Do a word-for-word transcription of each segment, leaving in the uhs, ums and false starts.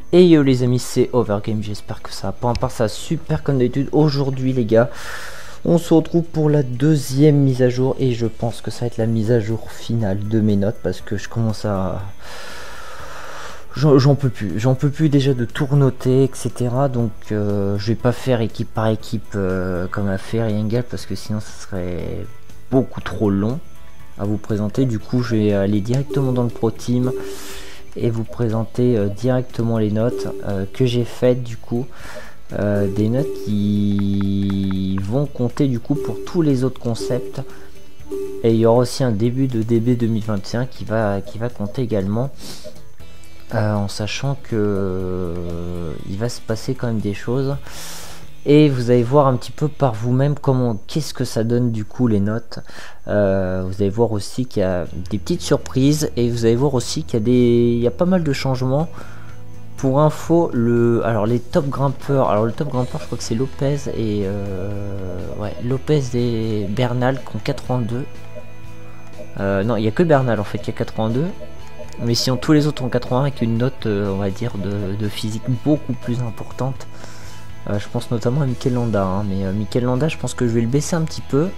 Et yo les amis, c'est Overgame, j'espère que ça va pas, à part ça super comme d'habitude. Aujourd'hui les gars, on se retrouve pour la deuxième mise à jour et je pense que ça va être la mise à jour finale de mes notes parce que je commence à... J'en peux plus, j'en peux plus déjà de tout noter, et cetera. Donc euh, je vais pas faire équipe par équipe euh, comme a fait Riengal parce que sinon ça serait beaucoup trop long à vous présenter. Du coup je vais aller directement dans le Pro Team et vous présenter euh, directement les notes euh, que j'ai faites du coup. Euh, des notes qui vont compter du coup pour tous les autres concepts. Et il y aura aussi un début de D B deux mille vingt et un qui va, qui va compter également. Euh, en sachant que euh, il va se passer quand même des choses et vous allez voir un petit peu par vous-même comment qu'est-ce que ça donne du coup les notes. Euh, vous allez voir aussi qu'il y a des petites surprises et vous allez voir aussi qu'il y a des il y a pas mal de changements. Pour info, le alors les top grimpeurs, alors le top grimpeur je crois que c'est Lopez et euh, ouais Lopez et Bernal qui ont quatre-vingt-deux. Euh, non, il y a que Bernal en fait qui a quatre-vingt-deux. Mais sinon tous les autres ont quatre-vingts avec une note euh, on va dire de, de physique beaucoup plus importante. Euh, je pense notamment à Mikel Landa, hein, mais euh, Mikel Landa je pense que je vais le baisser un petit peu.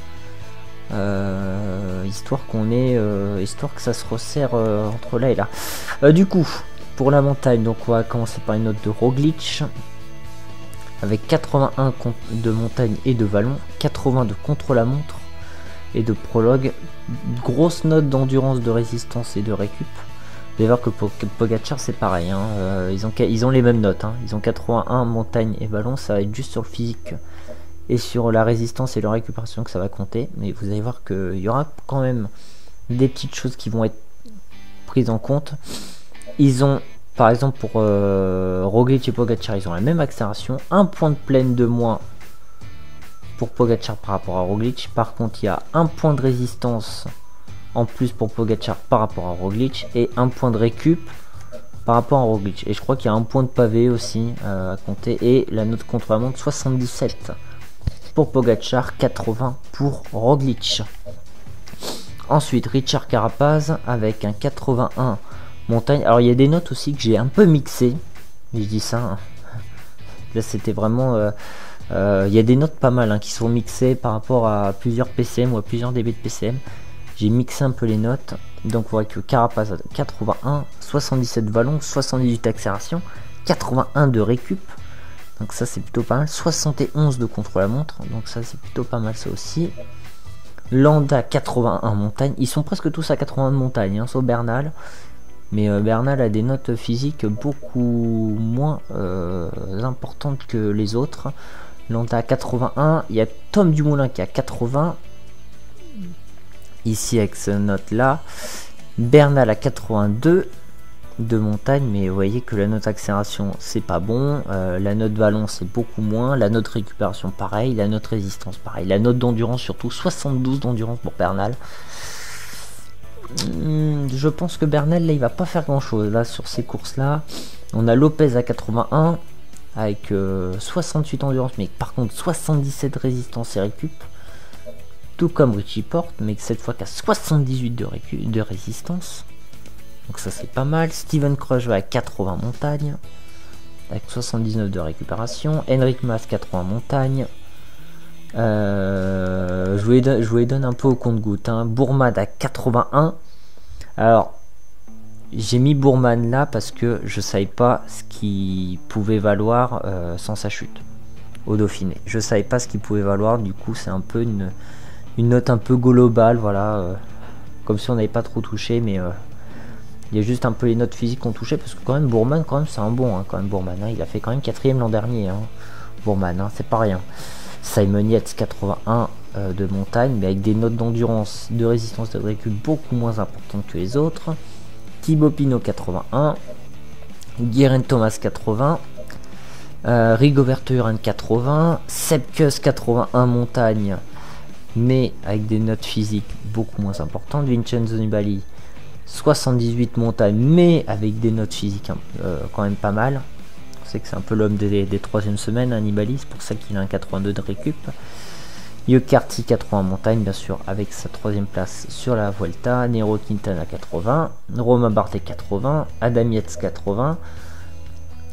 Euh, histoire qu'on ait euh, histoire que ça se resserre euh, entre là et là. Euh, du coup, pour la montagne, donc on va commencer par une note de Roglic. Avec quatre-vingt-un de montagne et de vallon, quatre-vingts de contre-la-montre et de prologue. Grosse note d'endurance, de résistance et de récup. Vous allez voir que pour Pogacar c'est pareil, hein. euh, ils, ont, ils ont les mêmes notes, hein. Ils ont quatre-vingt-un montagne et vallon, ça va être juste sur le physique et sur la résistance et la récupération que ça va compter. Mais vous allez voir qu'il y aura quand même des petites choses qui vont être prises en compte. Ils ont par exemple pour euh, Roglic et Pogacar, ils ont la même accélération, un point de plaine de moins pour Pogacar par rapport à Roglic. Par contre il y a un point de résistance en plus pour Pogacar par rapport à Roglic et un point de récup par rapport à Roglic. Et je crois qu'il y a un point de pavé aussi euh, à compter. Et la note contre la montre soixante-dix-sept pour Pogacar, quatre-vingts pour Roglic. Ensuite Richard Carapaz avec un quatre-vingt-un montagne. Alors il y a des notes aussi que j'ai un peu mixées, mais je dis ça hein. Là c'était vraiment euh, euh, il y a des notes pas mal hein, qui sont mixées par rapport à plusieurs P C M ou à plusieurs dB de P C M. J'ai mixé un peu les notes, donc vous voyez que Carapaz a quatre-vingt-un, soixante-dix-sept vallon, soixante-dix-huit accélération, quatre-vingt-un de récup, donc ça c'est plutôt pas mal, soixante et onze de contre-la-montre, donc ça c'est plutôt pas mal ça aussi. Landa quatre-vingt-un montagne, ils sont presque tous à quatre-vingts de montagne, hein, sauf Bernal, mais euh, Bernal a des notes physiques beaucoup moins euh, importantes que les autres. Landa à quatre-vingt-un, il y a Tom Dumoulin qui a quatre-vingts, ici avec cette note là. Bernal à quatre-vingt-deux de montagne, mais vous voyez que la note accélération c'est pas bon, euh, la note vallon c'est beaucoup moins, la note récupération pareil, la note résistance pareil, la note d'endurance surtout soixante-douze d'endurance pour Bernal. Hum, je pense que Bernal là il va pas faire grand chose là sur ces courses là. On a Lopez à quatre-vingt-un avec euh, soixante-huit endurance, mais par contre soixante-dix-sept résistance et récup. Tout comme Richie Porte, mais cette fois qu'à soixante-dix-huit de, de résistance. Donc ça c'est pas mal. Steven Kruijs va à quatre-vingts montagne, avec soixante-dix-neuf de récupération. Henrik Mas quatre-vingts montagne. Euh, je, vous les donne, je vous les donne un peu au compte-goutte. Hein. Bourman à quatre-vingt-un. Alors, j'ai mis Bourman là parce que je savais pas ce qu'il pouvait valoir euh, sans sa chute au Dauphiné. Je savais pas ce qu'il pouvait valoir, du coup c'est un peu une... une note un peu globale, voilà, euh, comme si on n'avait pas trop touché, mais euh, il y a juste un peu les notes physiques qu'on touchait, parce que quand même Bourman, quand même c'est un bon, hein, quand même Bourman, hein, il a fait quand même quatrième l'an dernier, hein, Bourman, hein, c'est pas rien. Simon Yates quatre-vingt-un euh, de montagne, mais avec des notes d'endurance, de résistance de récup beaucoup moins importantes que les autres. Thibaut Pinot quatre-vingt-un, Geraint Thomas quatre-vingts, euh, Rigoberto Urán quatre-vingts, Sepkus quatre-vingt-un montagne, mais avec des notes physiques beaucoup moins importantes. Vincenzo Nibali soixante-dix-huit montagne, mais avec des notes physiques euh, quand même pas mal. On sait que c'est un peu l'homme des, des troisième semaines, hein, Nibali, c'est pour ça qu'il a un quatre-vingt-deux de récup. Yokarty quatre-vingts montagne, bien sûr, avec sa troisième place sur la Vuelta. Nero Quintana quatre-vingts, Romain Bardet quatre-vingts, Adam Yates quatre-vingts,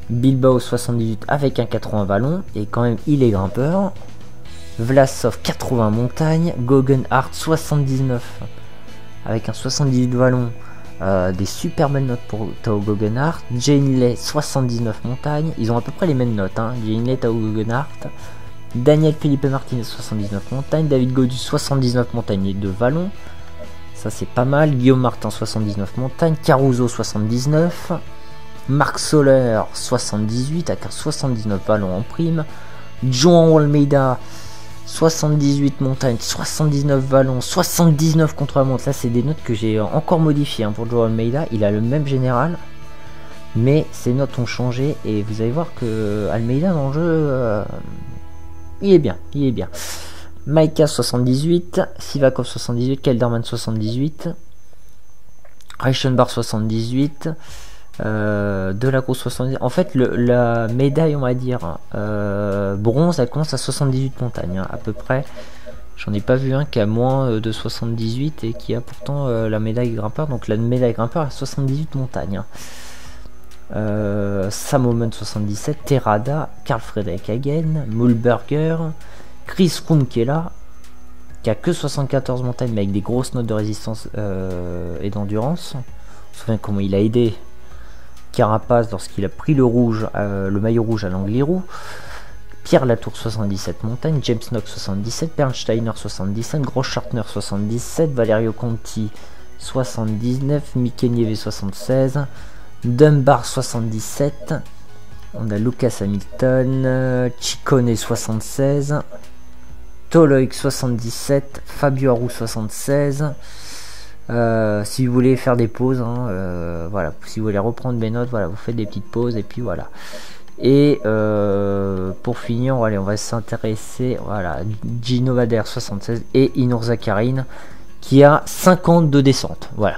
Bilbao soixante-dix-huit avec un quatre-vingts vallon, et quand même il est grimpeur. Vlasov quatre-vingts montagne, Guggenhardt soixante-dix-neuf avec un soixante-dix-huit vallon, euh, des super belles notes pour Tao Guggenhardt. Janeley soixante-dix-neuf montagne, ils ont à peu près les mêmes notes, hein. Janeley, Tao Guggenhardt. Daniel Felipe Martinez soixante-dix-neuf montagne, David Gaudu soixante-dix-neuf montagne et deux vallons, ça c'est pas mal. Guillaume Martin soixante-dix-neuf montagne, Caruso soixante-dix-neuf, Marc Soler soixante-dix-huit avec un soixante-dix-neuf vallons en prime, João Almeida soixante-dix-huit montagne, soixante-dix-neuf vallons, soixante-dix-neuf contre la montre. Là c'est des notes que j'ai encore modifiées, hein, pour João Almeida. Il a le même général, mais ses notes ont changé, et vous allez voir que Almeida dans le jeu, euh, il est bien, il est bien. Maika soixante-dix-huit, Sivakov soixante-dix-huit, Kelderman soixante-dix-huit, Reichenbach soixante-dix-huit, euh, Delacroix soixante-dix. En fait, le, la médaille, on va dire, euh, bronze, elle commence à soixante-dix-huit montagnes, hein, à peu près. J'en ai pas vu un qui a moins de soixante-dix-huit et qui a pourtant euh, la médaille grimpeur. Donc la médaille grimpeur à soixante-dix-huit montagnes. Hein. Euh, Samomen soixante-dix-sept, Terrada, Karl Fredrik Hagen, Mühlberger, Chris Froome qui est là, qui a que soixante-quatorze montagnes mais avec des grosses notes de résistance euh, et d'endurance. On se souvient comment il a aidé Carapace lorsqu'il a pris le rouge, euh, le maillot rouge à l'Angliru. Pierre Latour soixante-dix-sept montagnes, James Knox soixante-dix-sept, Bernsteiner soixante-dix-sept, Groschartner soixante-dix-sept, Valerio Conti soixante-dix-neuf, Mickey Nieve soixante-seize, Dunbar soixante-dix-sept, on a Lucas Hamilton, euh, Ciccone soixante-seize, Toloik soixante-dix-sept, Fabio Aru soixante-seize. Euh, si vous voulez faire des pauses, hein, euh, voilà, si vous voulez reprendre mes notes, voilà, vous faites des petites pauses et puis voilà. Et euh, pour finir, allez, on va s'intéresser, voilà, Gino Vader soixante-seize et Inur Zakharine qui a cinquante de descente. Voilà,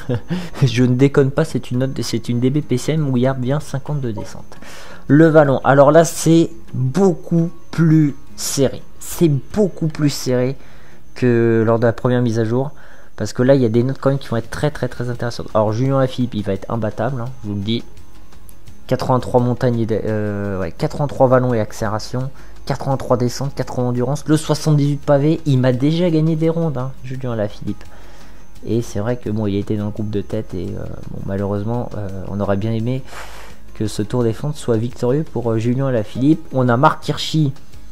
je ne déconne pas, c'est une note, c'est une D B P C M où il y a bien cinquante de descente. Le vallon, alors là c'est beaucoup plus serré, c'est beaucoup plus serré que lors de la première mise à jour. Parce que là, il y a des notes quand même qui vont être très très très intéressantes. Alors, Julien Lafilippe, il va être imbattable, hein, je vous le dis. quatre-vingt-trois montagnes, et euh, ouais, quatre-vingt-trois vallons et accélération. quatre-vingt-trois descentes, quatre-vingts endurance. Le soixante-dix-huit pavé, il m'a déjà gagné des rondes, hein, Julien Lafilippe. Et c'est vrai que bon, il était dans le groupe de tête. Et euh, bon, malheureusement, euh, on aurait bien aimé que ce Tour des Flandres soit victorieux pour euh, Julien Lafilippe. On a Marc Hirschi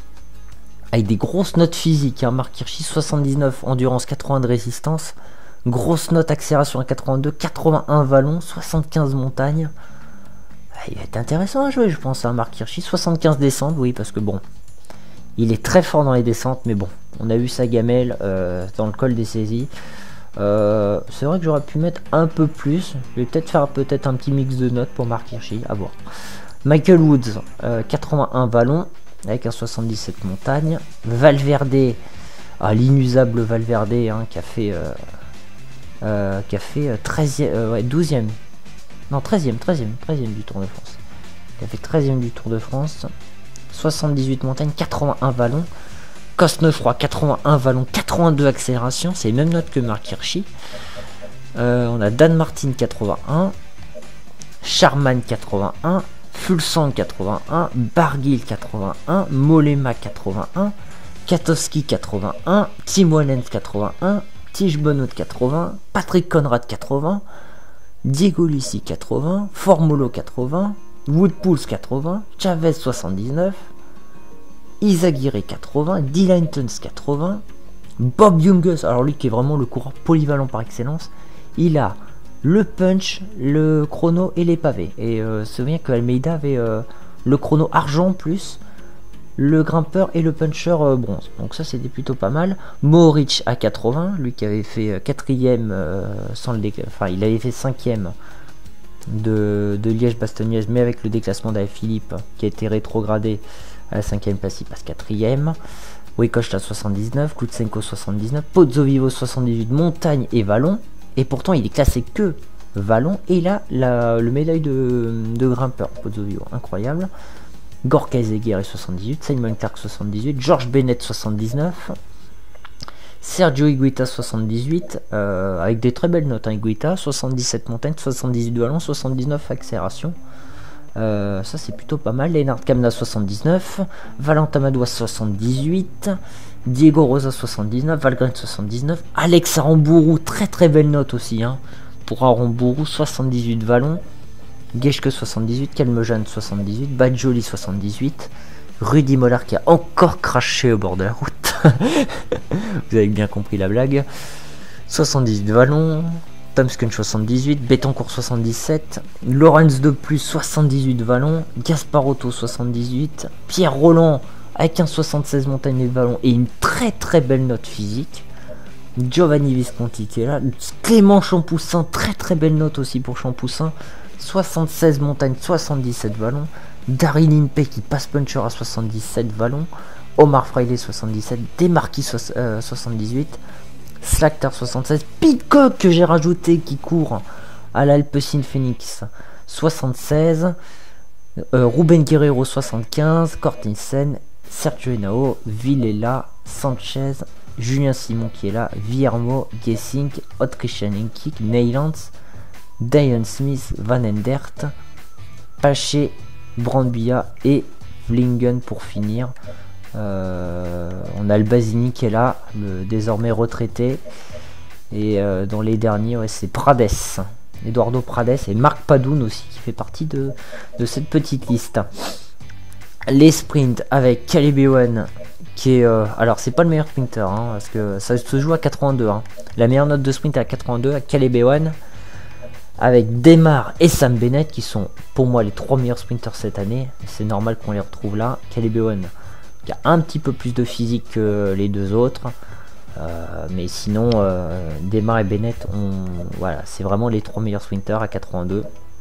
avec des grosses notes physiques, hein. Marc Hirschi soixante-dix-neuf endurance, quatre-vingts de résistance, grosse note accélération à quatre-vingt-deux, quatre-vingt-un vallons, soixante-quinze montagnes. Il va être intéressant à jouer, je pense, hein, Marc Hirschi. soixante-quinze descentes, oui, parce que bon, il est très fort dans les descentes, mais bon, on a vu sa gamelle euh, dans le col des saisies. Euh, c'est vrai que j'aurais pu mettre un peu plus. Je vais peut-être faire peut-être un petit mix de notes pour Marc Hirschi, à voir. Michael Woods, euh, quatre-vingt-un vallons avec un soixante-dix-sept montagne. Valverde, ah, l'inusable Valverde, hein, qui a fait euh, euh, qui a fait treizième, euh, ouais, douzième, non treizième, treizième, treizième du Tour de France. Il a fait treizième du Tour de France. soixante-dix-huit montagnes, quatre-vingt-un vallons. Cosnefroy, quatre-vingt-un vallons, quatre-vingt-deux accélération, c'est les mêmes notes que Marc Hirschi. Euh, on a Dan Martin quatre-vingt-un, Charman quatre-vingt-un, Fulsang quatre-vingt-un, Barguil quatre-vingt-un, Mollema quatre-vingt-un, Katowski quatre-vingt-un, Tim Wellens quatre-vingt-un, Tige Benoît quatre-vingts, Patrick Conrad quatre-vingts, Diego Lucy quatre-vingts, Formolo quatre-vingts, Woodpulse quatre-vingts, Chavez soixante-dix-neuf, Izagirre quatre-vingts, Dylan Tuns quatre-vingts, Bob Jungels, alors lui qui est vraiment le coureur polyvalent par excellence, il a le punch, le chrono et les pavés. Et euh, se souvient que Almeida avait euh, le chrono argent plus le grimpeur et le puncher euh, bronze. Donc ça c'était plutôt pas mal. Mohoric à quatre-vingts, lui qui avait fait quatrième euh, sans le déclassement, enfin il avait fait cinquième de, de Liège-Bastogne-Liège, mais avec le déclassement d'Alaphilippe qui a été rétrogradé à la cinquième place, il passe quatrième. Wikocht à soixante-dix-neuf, Lutsenko soixante-dix-neuf, Pozzovivo soixante-dix-huit, montagne et vallon. Et pourtant il est classé que vallon. Et là la, le médaille de, de grimpeur Pozzovivo, incroyable. Gorka Ezegui soixante-dix-huit, Simon Clark soixante-dix-huit, George Bennett soixante-dix-neuf, Sergio Higuita soixante-dix-huit, euh, avec des très belles notes, hein, Higuita, soixante-dix-sept montagnes, soixante-dix-huit vallons, soixante-dix-neuf accélération. Euh, ça c'est plutôt pas mal. Lennart Kamna soixante-dix-neuf, Valentin Madoua soixante-dix-huit, Diego Rosa soixante-dix-neuf, Valgren soixante-dix-neuf, Alex Aramburu, très très belle note aussi hein. Pour Aramburu, soixante-dix-huit Vallon, Geschke soixante-dix-huit, Kelmejan soixante-dix-huit, Badjoli soixante-dix-huit, Rudy Mollard qui a encore craché au bord de la route. Vous avez bien compris la blague. soixante-dix-huit Vallon, Tomsken soixante-dix-huit, Betancourt soixante-dix-sept, Lorenz de plus soixante-dix-huit Vallon, Gasparotto soixante-dix-huit, Pierre Roland avec un soixante-seize montagne de Vallon et une très très belle note physique, Giovanni Visconti qui est là, Clément Champoussin, très très belle note aussi pour Champoussin, soixante-seize montagne, soixante-dix-sept Vallon, Daryl Impey qui passe puncher à soixante-dix-sept Vallon, Omar Fraile soixante-dix-sept, Demarquis euh, soixante-dix-huit, Slacter soixante-seize, Pitcock que j'ai rajouté qui court à l'Alpecin Phoenix soixante-seize, euh, Ruben Guerrero soixante-quinze, Cortinsen, Sergio Henao, Villela, Sanchez, Julien Simon qui est là, Viermo, Gessink, Hot Christian Enkik, Neylands, Diane Smith, Van Endert, Paché, Brandbia et Vlingen pour finir. Euh, on a le Basini qui est là, le désormais retraité. Et euh, dans les derniers, ouais, c'est Prades, Eduardo Prades et Marc Padoun aussi qui fait partie de, de cette petite liste. Les sprints avec Caleb Ewan qui est... Euh, alors c'est pas le meilleur sprinter hein, parce que ça se joue à quatre-vingt-deux. Hein. La meilleure note de sprint est à quatre-vingt-deux à Caleb Ewan. Avec Demar et Sam Bennett qui sont pour moi les trois meilleurs sprinters cette année. C'est normal qu'on les retrouve là. Caleb Ewan qui a un petit peu plus de physique que les deux autres, euh, mais sinon euh, Demar et Bennett on, voilà, c'est vraiment les trois meilleurs sprinters à quatre-vingt-deux.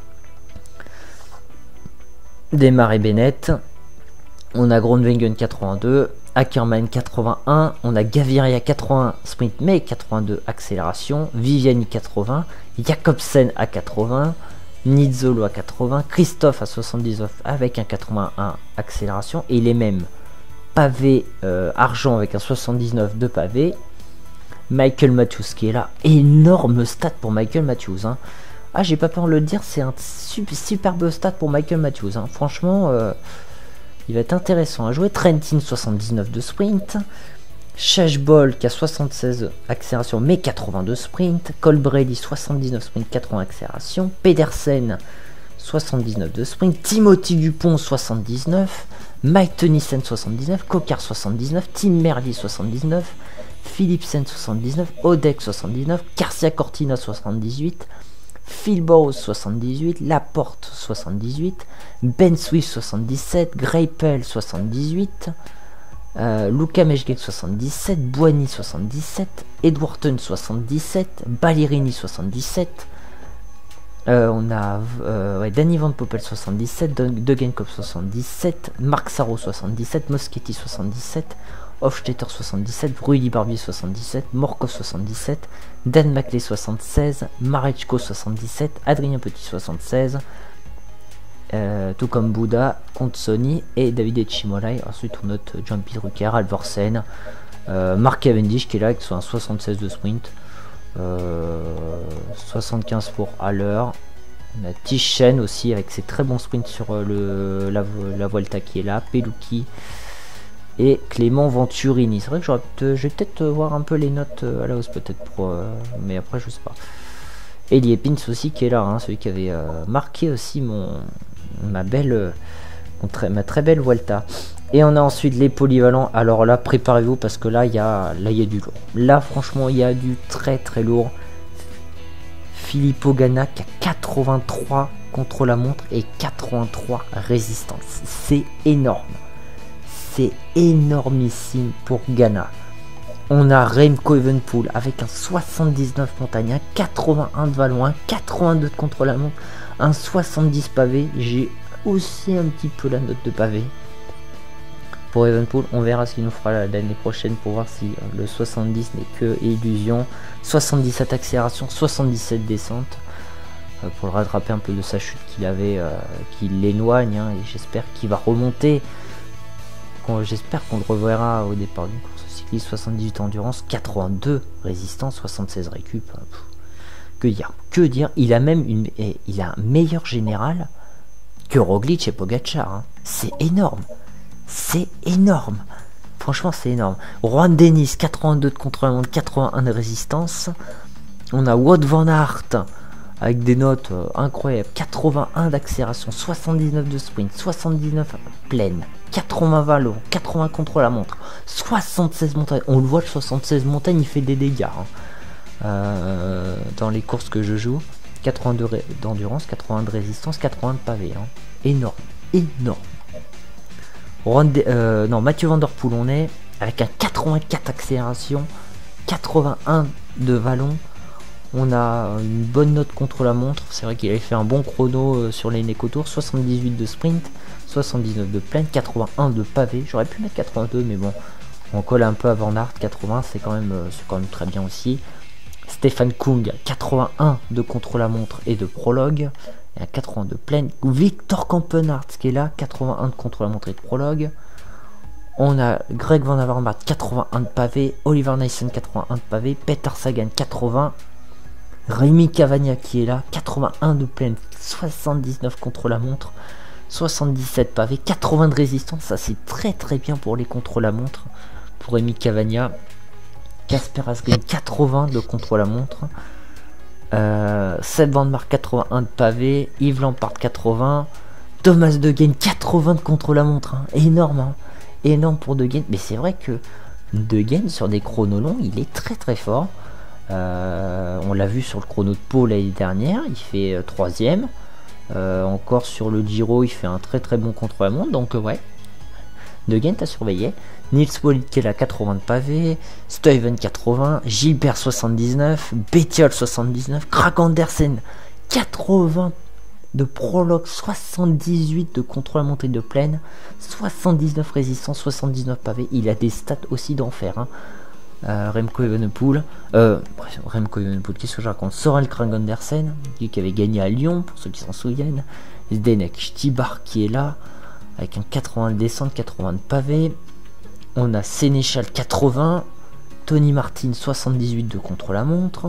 Demar et Bennett, on a Groenewegen quatre-vingt-deux, Ackermann quatre-vingt-un, on a Gaviria quatre-vingts sprint mais quatre-vingt-deux accélération, Viviani quatre-vingts, Jacobsen à quatre-vingts, Nizzolo à quatre-vingts, Christophe à soixante-dix-neuf avec un quatre-vingt-un accélération et les mêmes pavé euh, argent avec un soixante-dix-neuf de pavé. Michael Matthews qui est là, énorme stat pour Michael Matthews hein. Ah j'ai pas peur de le dire, c'est un super, superbe stat pour Michael Matthews hein. Franchement euh, il va être intéressant à jouer. Trentin soixante-dix-neuf de sprint, Shashball qui a soixante-seize accélération mais quatre-vingt-deux sprint, Colbrelli soixante-dix-neuf sprint quatre-vingts accélération, Pedersen soixante-dix-neuf de sprint, Timothy Dupont soixante-dix-neuf, Mike Tennyson soixante-dix-neuf, Cocard soixante-dix-neuf, Tim Merli soixante-dix-neuf, Philipsen soixante-dix-neuf, Odek soixante-dix-neuf, Garcia Cortina soixante-dix-huit, Phil Bowes soixante-dix-huit, Laporte soixante-dix-huit, Ben Swift soixante-dix-sept, Greipel soixante-dix-huit, euh, Luca Meshgek soixante-dix-sept, Boigny soixante-dix-sept, Edwarton soixante-dix-sept, Ballerini soixante-dix-sept, Euh, on a euh, ouais, Danny Van Poppel soixante-dix-sept, Degenkop soixante-dix-sept, Marc Sarro soixante-dix-sept, Moschetti soixante-dix-sept, Hofstetter soixante-dix-sept, Rudy Barbier soixante-dix-sept, Morkov soixante-dix-sept, Dan Maclay soixante-seize, Marechko soixante-dix-sept, Adrien Petit soixante-seize, euh, tout comme Bouddha, Sony et David Echimolai. Ensuite on note Jumpy Drucker, Alvorsen, euh, Mark Cavendish qui est là avec un soixante-seize de sprint. Euh, soixante-quinze pour à l'heure. On a Tichen aussi avec ses très bons sprints sur le, la, la Vuelta qui est là, Pelucchi et Clément Venturini. C'est vrai que j'aurais peut je vais peut-être voir un peu les notes à la hausse peut-être pour euh, mais après je sais pas. Elie Pins aussi qui est là hein, celui qui avait euh, marqué aussi mon ma belle mon très, ma très belle Vuelta. Et on a ensuite les polyvalents. Alors là, préparez-vous parce que là, il y a, là, il y a du lourd. Là, franchement, il y a du très très lourd. Filippo Ganna qui a quatre-vingt-trois contre la montre et quatre-vingt-trois résistance. C'est énorme. C'est énormissime pour Ganna. On a Remco Evenepoel avec un soixante-dix-neuf montagne, un quatre-vingt-un de vallon, un quatre-vingt-deux de contre la montre, un soixante-dix pavé. J'ai aussi un petit peu la note de pavé. Pour Evenepoel, on verra ce qu'il nous fera l'année prochaine pour voir si le soixante-dix n'est que illusion. soixante-dix-sept accélération, soixante-dix-sept descente euh, pour le rattraper un peu de sa chute qu'il avait, euh, qui l'éloigne hein, et j'espère qu'il va remonter. J'espère qu'on le reverra au départ d'une course cycliste. soixante-dix-huit endurance, quatre-vingt-deux résistance, soixante-seize récup. Que dire, que dire. Il a même une, il a un meilleur général que Roglic et Pogacar. Hein. C'est énorme. C'est énorme. Franchement, c'est énorme. Juan Dennis, quatre-vingt-deux de contre-la-montre, quatre-vingt-un de résistance. On a Wout van Aert avec des notes euh, incroyables. quatre-vingt-un d'accélération, soixante-dix-neuf de sprint, soixante-dix-neuf pleine, quatre-vingts vallons, quatre-vingts contre-la-montre, soixante-seize montagnes. On le voit, le soixante-seize montagnes, il fait des dégâts. Hein. Euh, dans les courses que je joue. quatre-vingt-deux d'endurance, quatre-vingts de résistance, quatre-vingts de pavé. Hein. Énorme, énorme. De, euh, non, Mathieu Van Der Poel, on est avec un quatre-vingt-quatre accélération, quatre-vingt-un de vallon. On a une bonne note contre la montre. C'est vrai qu'il avait fait un bon chrono euh, sur les Neco Tours. soixante-dix-huit de sprint, soixante-dix-neuf de plaine, quatre-vingt-un de pavé. J'aurais pu mettre quatre-vingt-deux, mais bon, on colle un peu à Van Aert. quatre-vingts, c'est quand même, euh, c'est quand même très bien aussi. Stéphane Kung, quatre-vingt-un de contre-la-montre et de prologue. Et à quatre-vingts de plaine. Victor Kampenhardt qui est là, quatre-vingt-un de contre-la-montre et de prologue. On a Greg Van Avermaet, quatre-vingt-un de pavé. Oliver Naesen, quatre-vingt-un de pavé. Peter Sagan, quatre-vingts. Rémi Cavagna qui est là, quatre-vingt-un de plaine, soixante-dix-neuf contre-la-montre. soixante-dix-sept pavé, quatre-vingts de résistance. Ça, c'est très très bien pour les contre-la-montre. Pour Rémi Cavagna. Casper Asgreen, quatre-vingts de contre-la-montre. Euh, Seb Van Mark, quatre-vingt-un de pavé. Yves Lampard, quatre-vingts. Thomas De Gendt, quatre-vingts de contre-la-montre. Hein. Énorme, hein. Énorme pour De Gendt. Mais c'est vrai que De Gendt, sur des chronos longs, il est très très fort. Euh, on l'a vu sur le chrono de Pau l'année dernière. Il fait euh, troisième. Euh, encore sur le Giro, il fait un très très bon contre-la-montre. Donc, euh, ouais. De Gendt à surveiller. Nils Politt qui est là, quatre-vingts de pavé, Stuyven quatre-vingts, Gilbert soixante-dix-neuf, Bettiol soixante-dix-neuf, Krag Andersen quatre-vingts de prologue, soixante-dix-huit de contre-la-montre de plaine, soixante-dix-neuf résistance, soixante-dix-neuf pavé. Il a des stats aussi d'enfer. Hein. Euh, Remco Evenepoel, euh, Remco Evenepoel, qu'est-ce que je raconte? Sorel Krag Andersen, qui avait gagné à Lyon, pour ceux qui s'en souviennent. Zdenek Stibar qui est là, avec un quatre-vingts de descente, quatre-vingts de pavé. On a Sénéchal quatre-vingts, Tony Martin soixante-dix-huit de contre-la-montre,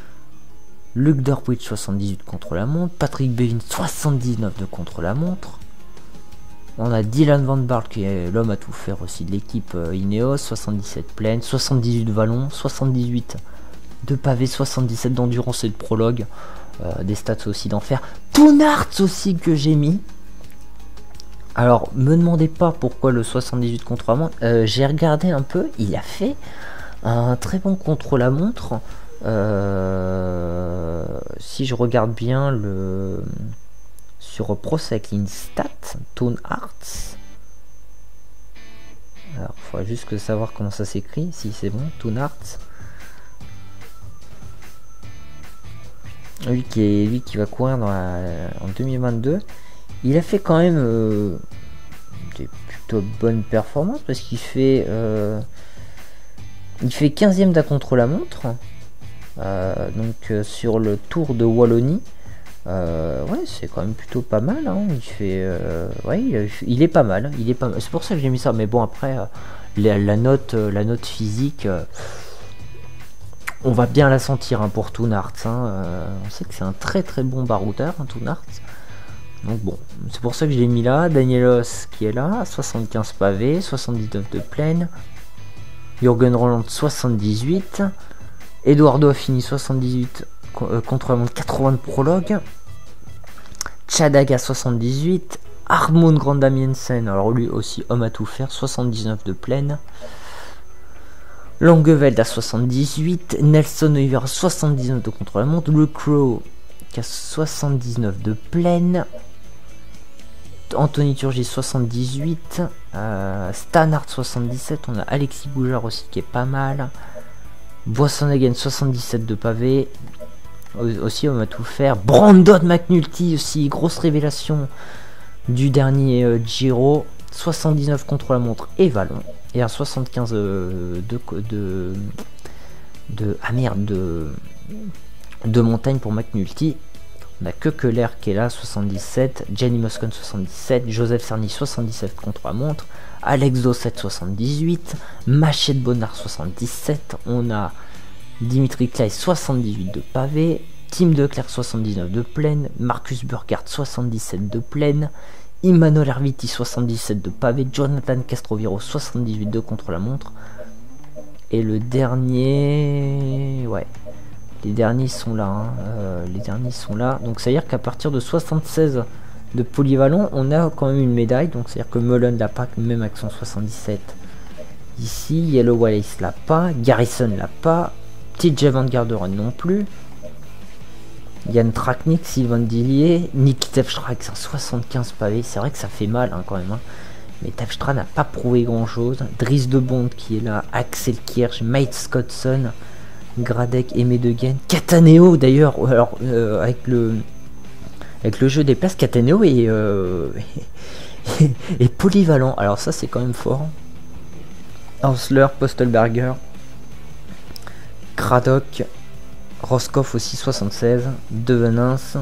Luc Derwich soixante-dix-huit contre-la-montre, Patrick Bevin soixante-dix-neuf de contre-la-montre. On a Dylan Van Baarle qui est l'homme à tout faire aussi de l'équipe euh, Ineos, soixante-dix-sept plaine, soixante-dix-huit de vallon, soixante-dix-huit de pavé, soixante-dix-sept d'endurance et de prologue. Euh, des stats aussi d'enfer. Toonarts aussi que j'ai mis. Alors, me demandez pas pourquoi le soixante-dix-huit contre-la-montre. Euh, j'ai regardé un peu, il a fait un très bon contre-la-montre. Euh, si je regarde bien le sur Pro Cycling Stats, Toonarts. Alors, il faudra juste que savoir comment ça s'écrit, si c'est bon, Toonarts. Lui qui est lui qui va courir dans la, en deux mille vingt-deux. Il a fait quand même euh, des plutôt bonnes performances parce qu'il fait euh, il fait quinzième d'un contre-la-montre euh, donc euh, sur le Tour de Wallonie. Euh, ouais, c'est quand même plutôt pas mal. Hein. Il fait, euh, ouais, il, il est pas mal. Il est pas. C'est pour ça que j'ai mis ça. Mais bon après euh, la, la note, euh, la note physique. Euh, on va bien la sentir hein, pour Toonarts. Hein. Euh, on sait que c'est un très très bon baroudeur, hein, Toonarts. Donc bon, c'est pour ça que je l'ai mis là. Danielos qui est là, soixante-quinze pavés, soixante-dix-neuf de plaine. Jürgen Roland soixante-dix-huit. Eduardo Affini soixante-dix-huit euh, contre-la-montre, quatre-vingts de prologue. Chadaga soixante-dix-huit. Harmon Grandamiensen, alors lui aussi homme à tout faire, soixante-dix-neuf de plaine. Langeveld à soixante-dix-huit. Nelson Oliveira soixante-dix-neuf de contre-la-montre. Le Crow qui a soixante-dix-neuf de plaine. Anthony Turgis soixante-dix-huit, euh, Stannard soixante-dix-sept, on a Alexis Boujard aussi qui est pas mal, Boissonhagen soixante-dix-sept de pavé, aussi on va tout faire, Brandon McNulty aussi, grosse révélation du dernier euh, Giro, soixante-dix-neuf contre la montre et vallon, et un soixante-quinze euh, de, de, de, ah merde, de, de montagne pour McNulty. On a que Keller qui est là, soixante-dix-sept, Jenny Moscon soixante-dix-sept, Joseph Cerny soixante-dix-sept contre la montre, Alex Dosset soixante-dix-huit, Machette Bonnard soixante-dix-sept, on a Dimitri Claes soixante-dix-huit de pavé, Tim Declercq soixante-dix-neuf de plaine, Marcus Burkhardt soixante-dix-sept de plaine, Immanuel Herviti soixante-dix-sept de pavé, Jonathan Castroviro soixante-dix-huit de contre-la-montre. Et le dernier... Ouais, les derniers sont là. Hein. Euh, les derniers sont là. Donc ça veut dire qu'à partir de soixante-seize de polyvalent, on a quand même une médaille. Donc c'est à dire que Mullen l'a pas, même avec son soixante-dix-sept. Ici, Yellow Wallace l'a pas, Garrison l'a pas, T J Van Garderen non plus. Yann Traknik, Sylvain Dillier, Nick Terpstra avec son soixante-quinze pavés. C'est vrai que ça fait mal hein, quand même. Hein. Mais Terpstra n'a pas prouvé grand chose. Dries de Bond qui est là, Axel Kirch, Mate Scottson, Gradek, Aimé Degaine, Cataneo d'ailleurs. Alors euh, avec le avec le jeu des places, Cataneo est, euh, est polyvalent. Alors ça c'est quand même fort. Hausler, Postelberger, Craddock, Roscoff aussi soixante-seize, Devenins,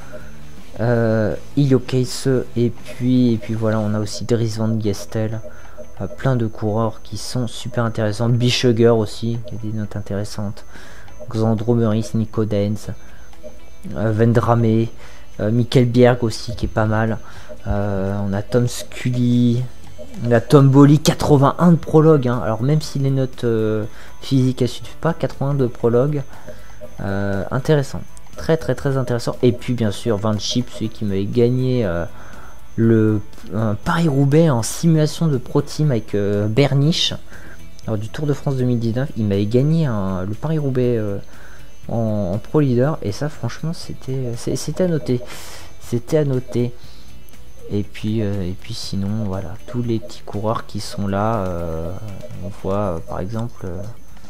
euh, Ilio Case et puis et puis voilà, on a aussi Dries Van Gestel, euh, plein de coureurs qui sont super intéressants. Bischegger aussi, qui a des notes intéressantes. Xandro Meurice, Nico Denz, euh, Vendrame, euh, Michael Bjerg aussi qui est pas mal. Euh, on a Tom Scully. La Tom Bolly, quatre-vingt-un de prologue, hein. Alors même si les notes euh, physiques ne suivent pas, quatre-vingt-un de prologue, euh, intéressant, très très très intéressant. Et puis bien sûr Van Schip, celui qui m'avait gagné euh, le Paris-Roubaix en simulation de Pro Team avec euh, Berniche, alors du Tour de France deux mille dix-neuf, il m'avait gagné un, le Paris-Roubaix euh, en, en Pro Leader, et ça franchement c'était c'était à noter, c'était à noter. Et puis, euh, et puis sinon, voilà, tous les petits coureurs qui sont là, euh, on voit euh, par exemple euh,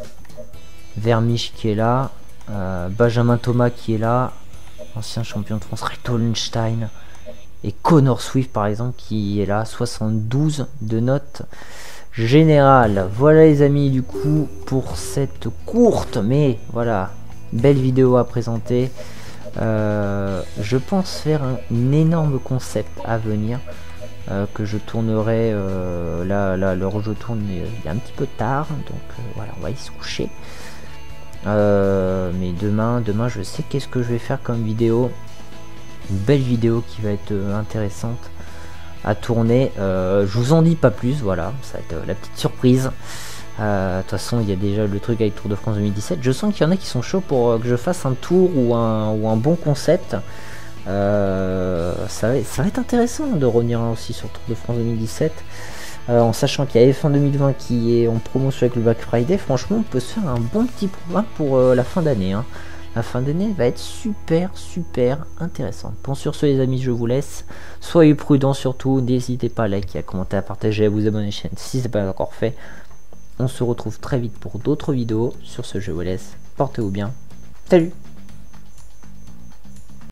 Vermiche qui est là, euh, Benjamin Thomas qui est là, ancien champion de France, Reto Hollenstein, et Connor Swift par exemple qui est là, soixante-douze de notes générales. Voilà les amis, du coup, pour cette courte, mais voilà, belle vidéo à présenter. Euh, je pense faire un, un énorme concept à venir euh, que je tournerai euh, là, là l'heure où je tourne il est un petit peu tard, donc euh, voilà, on va y se coucher. Euh, mais demain demain je sais qu'est-ce que je vais faire comme vidéo, une belle vidéo qui va être euh, intéressante à tourner. Euh, je vous en dis pas plus, voilà, ça va être euh, la petite surprise. De euh, toute façon, il y a déjà le truc avec Tour de France deux mille dix-sept. Je sens qu'il y en a qui sont chauds pour euh, que je fasse un tour ou un, ou un bon concept. Euh, ça, va, ça va être intéressant de revenir aussi sur Tour de France deux mille dix-sept. Euh, en sachant qu'il y a F un deux mille vingt qui est en promotion avec le Black Friday. Franchement, on peut se faire un bon petit programme pour euh, la fin d'année. Hein. La fin d'année va être super, super intéressante. Bon, sur ce, les amis, je vous laisse. Soyez prudents surtout. N'hésitez pas à liker, à commenter, à partager, à vous abonner à la chaîne si ce n'est pas encore fait. On se retrouve très vite pour d'autres vidéos. Sur ce, je vous laisse. Portez-vous bien. Salut!